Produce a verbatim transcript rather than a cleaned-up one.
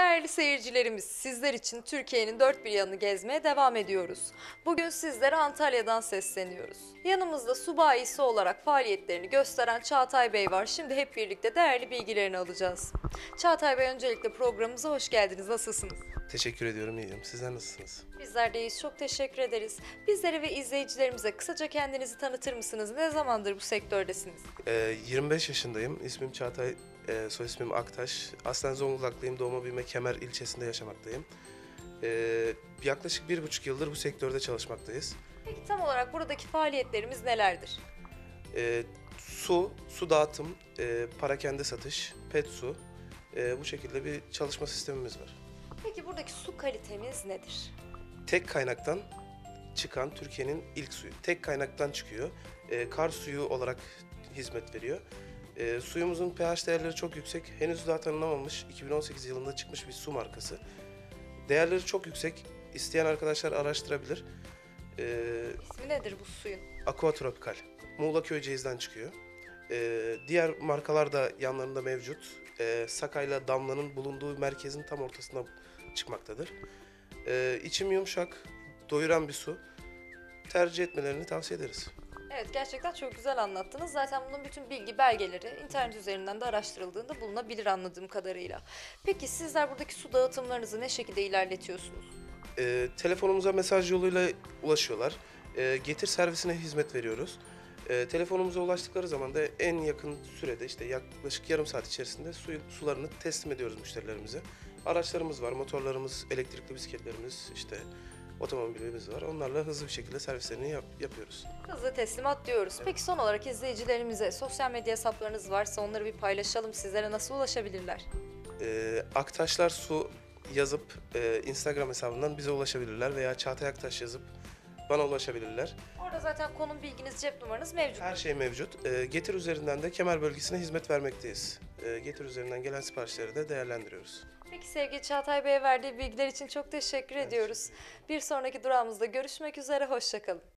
Değerli seyircilerimiz, sizler için Türkiye'nin dört bir yanını gezmeye devam ediyoruz. Bugün sizlere Antalya'dan sesleniyoruz. Yanımızda su bayisi olarak faaliyetlerini gösteren Çağatay Bey var. Şimdi hep birlikte değerli bilgilerini alacağız. Çağatay Bey, öncelikle programımıza hoş geldiniz. Nasılsınız? Teşekkür ediyorum, iyiyim. Sizler nasılsınız? Bizler de iyiyiz. Çok teşekkür ederiz. Bizlere ve izleyicilerimize kısaca kendinizi tanıtır mısınız? Ne zamandır bu sektördesiniz? Ee, yirmi beş yaşındayım. İsmim Çağatay, e, soy ismim Aktaş. Aslen Zonguldaklıyım. Doğma büyüme Kemer ilçesinde yaşamaktayım. Ee, yaklaşık bir buçuk yıldır bu sektörde çalışmaktayız. Peki tam olarak buradaki faaliyetlerimiz nelerdir? Ee, su, su dağıtım, e, parakende satış, pet su. e, bu şekilde bir çalışma sistemimiz var. Peki buradaki su kalitemiz nedir? Tek kaynaktan çıkan Türkiye'nin ilk suyu. Tek kaynaktan çıkıyor. Ee, kar suyu olarak hizmet veriyor. Ee, suyumuzun pH değerleri çok yüksek. Henüz daha tanınamamış, iki bin on sekiz yılında çıkmış bir su markası. Değerleri çok yüksek. İsteyen arkadaşlar araştırabilir. Ee, İsmi nedir bu suyun? Aqua Tropical. Muğla Köyceğiz'den çıkıyor. Ee, diğer markalar da yanlarında mevcut. Ee, Sakay'la Damla'nın bulunduğu merkezin tam ortasında çıkmaktadır. Ee, içim yumuşak, doyuran bir su. Tercih etmelerini tavsiye ederiz. Evet, gerçekten çok güzel anlattınız. Zaten bunun bütün bilgi belgeleri internet üzerinden de araştırıldığında bulunabilir anladığım kadarıyla. Peki sizler buradaki su dağıtımlarınızı ne şekilde ilerletiyorsunuz? Ee, telefonumuza mesaj yoluyla ulaşıyorlar. Ee, getir servisine hizmet veriyoruz. Ee, telefonumuza ulaştıkları zaman da en yakın sürede, işte yaklaşık yarım saat içerisinde su, sularını teslim ediyoruz müşterilerimize. Araçlarımız var, motorlarımız, elektrikli bisikletlerimiz, işte otomobilimiz var. Onlarla hızlı bir şekilde servislerini yap- yapıyoruz. Hızlı teslimat diyoruz. Peki son olarak izleyicilerimize sosyal medya hesaplarınız varsa onları bir paylaşalım. Sizlere nasıl ulaşabilirler? Ee, Aktaşlar Su yazıp e, Instagram hesabından bize ulaşabilirler veya Çağatay Aktaş yazıp bana ulaşabilirler. Orada zaten konum bilginiz, cep numaranız mevcut. Her şey mevcut. Ee, Getir üzerinden de Kemer bölgesine hizmet vermekteyiz. Ee, Getir üzerinden gelen siparişleri de değerlendiriyoruz. Peki sevgili Çağatay Bey'e verdiği bilgiler için çok teşekkür ediyoruz. Bir sonraki durağımızda görüşmek üzere, hoşça kalın.